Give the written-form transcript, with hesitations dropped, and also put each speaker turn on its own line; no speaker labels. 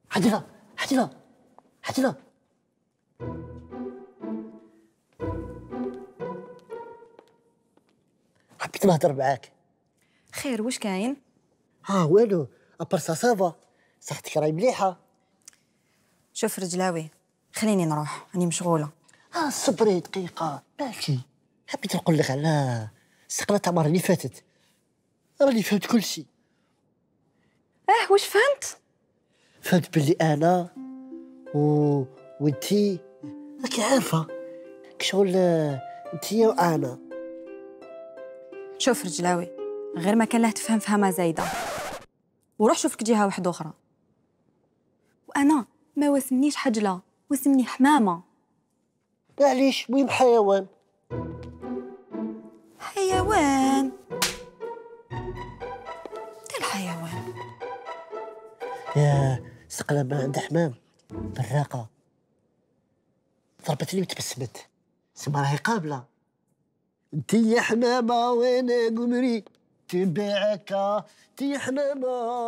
عديلة عديلة عديلة، حبيت نهضر معاك.
خير واش كاين؟
والو، ابار سافا، صحتك راهي مليحة؟
شوف رجلاوي، خليني نروح راني مشغوله.
صبري دقيقة ماشي، حبيت نقول لك على استقلة عمر اللي فاتت، راني فهمت كل شيء.
واش فهمت؟
فهمت باللي انا وانتي راكي عارفة كشغل، انتي وانا.
شوف رجلاوي، غير ما كان له تفهم فهمه زايده، وروح شوف لك جهه واحده اخرى. وانا ما واسمنيش حجله، واسمني حمامه.
معليش، مهم حيوان.
حيوان؟ الحيوان
يا استقلة ما عندها حمام براقة، ضربتني وتبسمت، سما راهي قابلة. انتي يا حمامة وانا قمري تبعك، انتي يا حمامة.